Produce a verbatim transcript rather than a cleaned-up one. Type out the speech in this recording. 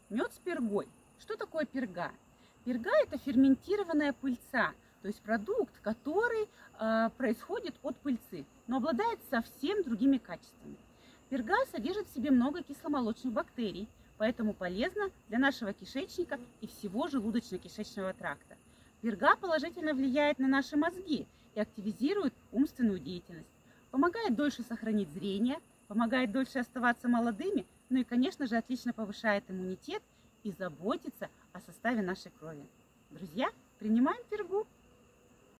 Мед с пергой. Что такое перга? Перга – это ферментированная пыльца, то есть продукт, который э, происходит от пыльцы, но обладает совсем другими качествами. Перга содержит в себе много кисломолочных бактерий, поэтому полезна для нашего кишечника и всего желудочно-кишечного тракта. Перга положительно влияет на наши мозги и активизирует умственную деятельность, помогает дольше сохранить зрение, помогает дольше оставаться молодыми, ну и, конечно же, отлично повышает иммунитет и заботится о составе нашей крови. Друзья, принимаем пергу!